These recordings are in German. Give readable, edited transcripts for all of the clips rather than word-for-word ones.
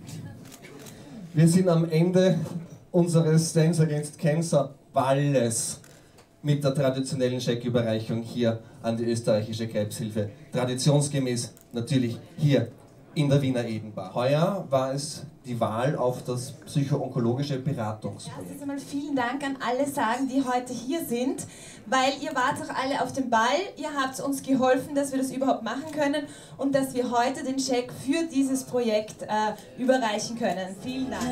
Wir sind am Ende unseres Dance Against Cancer Balles mit der traditionellen Schecküberreichung hier an die österreichische Krebshilfe. Traditionsgemäß natürlich hier in der Wiener Edenbar. Heuer war es die Wahl auf das psycho-onkologische Beratungsprojekt. Erstens einmal vielen Dank an alle Sagen, die heute hier sind, weil ihr wart auch alle auf dem Ball, ihr habt uns geholfen, dass wir das überhaupt machen können und dass wir heute den Scheck für dieses Projekt überreichen können. Vielen Dank.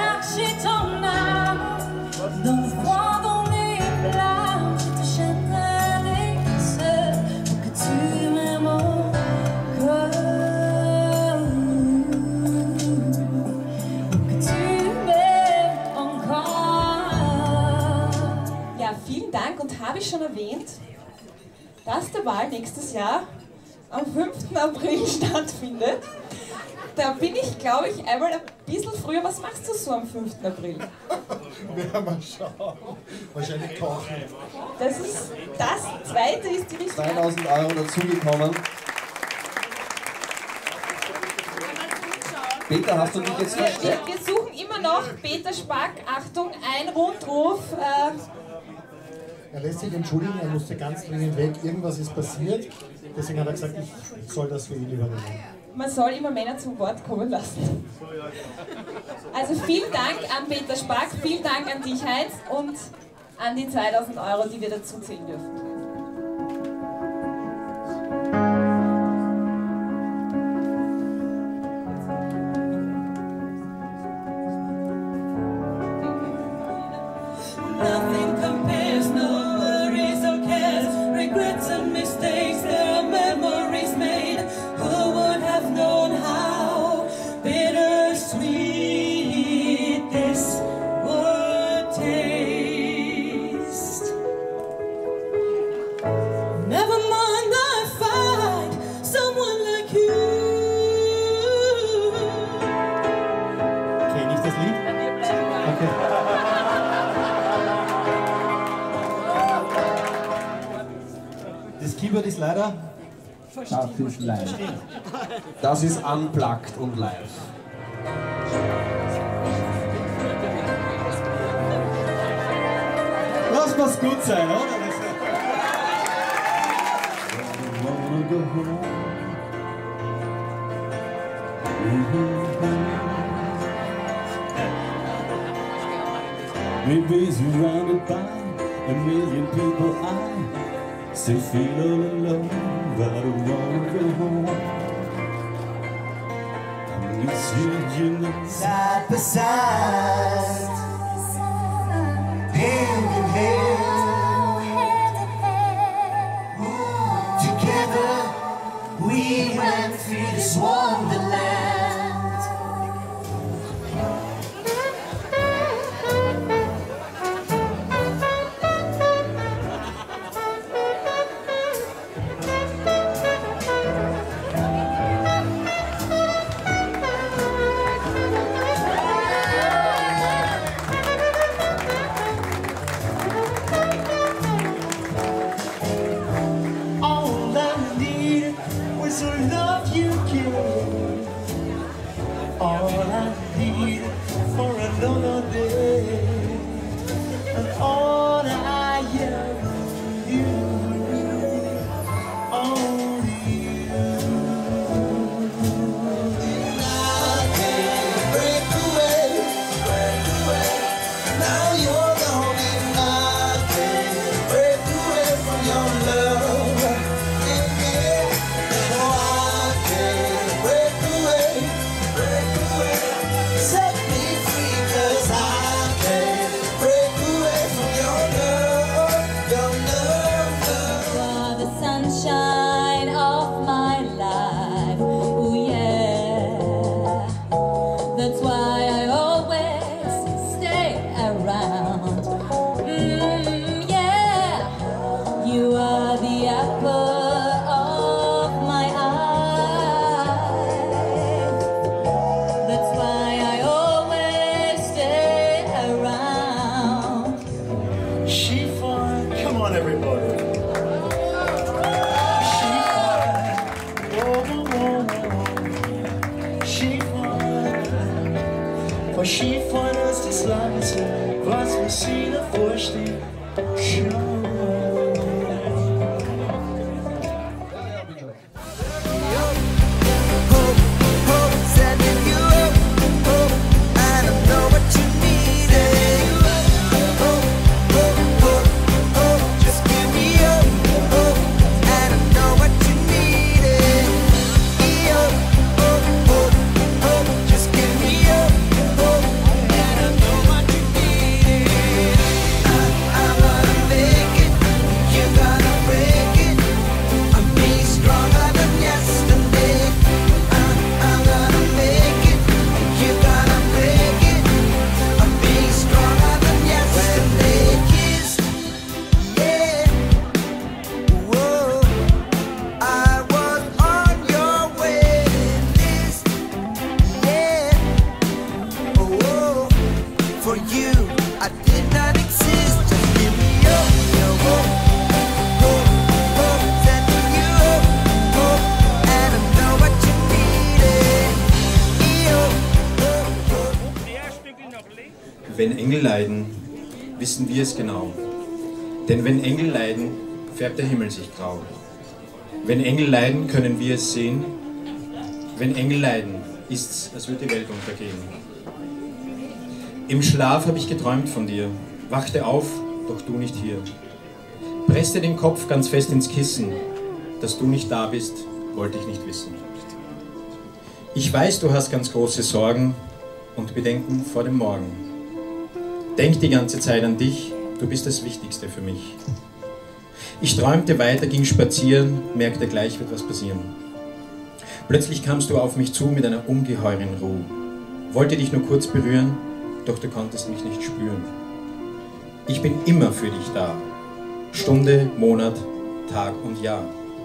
Vielen Dank, und habe ich schon erwähnt, dass der Ball nächstes Jahr am 5. April stattfindet. Da bin ich, glaube ich, einmal ein bisschen früher. Was machst du so am 5. April? Ja, mal schauen. Wahrscheinlich kochen. Das zweite ist die richtige. 2000 € dazugekommen. Peter, hast du dich jetzt versteckt? Wir suchen immer noch Peter Spack. Achtung, ein Rundruf. Er lässt sich entschuldigen, er musste ganz dringend weg, irgendwas ist passiert, deswegen hat er gesagt, ich soll das für ihn übernehmen. Man soll immer Männer zum Wort kommen lassen. Also vielen Dank an Peter Spack, vielen Dank an dich, Heinz, und an die 2000 €, die wir dazu zählen dürfen. Das Keyboard ist leider... Das ist live. Das ist unplugged und live. Lass mal's gut sein, oder? Maybe surrounded by a million people, I still feel all alone, but I don't wanna go home. I miss you know. Side by side, hand in hand, together we went through this wonderland. All I need for another day, and all I ever knew, only you. I can't break away. Now you're gone and I can't break away from your love. Yeah. No, I can't break away. Set me free, 'cause I can't break away from your love, your love, love. You're the sunshine of my life, oh yeah. That's why I always stay around. Yeah, you are the apple of my eye. That's why I always stay around. Chiffon, come on everybody. Chiffon, oh, oh, oh. Chiffon. Skifahren ist das leise, was sie davor steht. Schau. Wenn Engel leiden, wissen wir es genau. Denn wenn Engel leiden, färbt der Himmel sich grau. Wenn Engel leiden, können wir es sehen. Wenn Engel leiden, ist's, als würde die Welt untergehen. Im Schlaf habe ich geträumt von dir, wachte auf, doch du nicht hier. Presste den Kopf ganz fest ins Kissen, dass du nicht da bist, wollte ich nicht wissen. Ich weiß, du hast ganz große Sorgen und Bedenken vor dem Morgen. Denk die ganze Zeit an dich, du bist das Wichtigste für mich. Ich träumte weiter, ging spazieren, merkte gleich wird was passieren. Plötzlich kamst du auf mich zu mit einer ungeheuren Ruhe. Wollte dich nur kurz berühren, doch du konntest mich nicht spüren. Ich bin immer für dich da, Stunde, Monat, Tag und Jahr.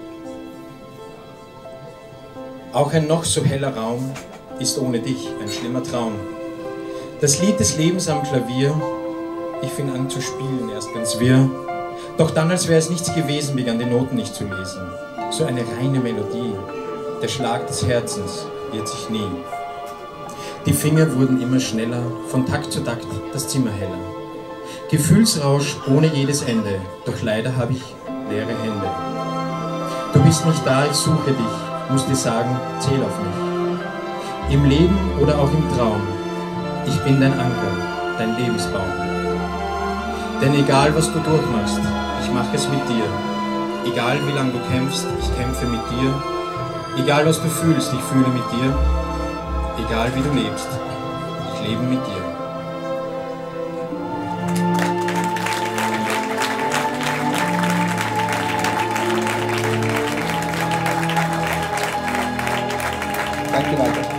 Auch ein noch so heller Raum ist ohne dich ein schlimmer Traum. Das Lied des Lebens am Klavier, ich fing an zu spielen, erst ganz wirr. Doch dann, als wäre es nichts gewesen, begann die Noten nicht zu lesen. So eine reine Melodie, der Schlag des Herzens irrt sich nie. Die Finger wurden immer schneller, von Takt zu Takt das Zimmer heller. Gefühlsrausch ohne jedes Ende, doch leider habe ich leere Hände. Du bist nicht da, ich suche dich, muss dir sagen, zähl auf mich. Im Leben oder auch im Traum, ich bin dein Anker, dein Lebensbaum. Denn egal was du durchmachst, ich mache es mit dir. Egal wie lange du kämpfst, ich kämpfe mit dir. Egal was du fühlst, ich fühle mit dir. Egal wie du lebst, ich lebe mit dir. Danke, Walter.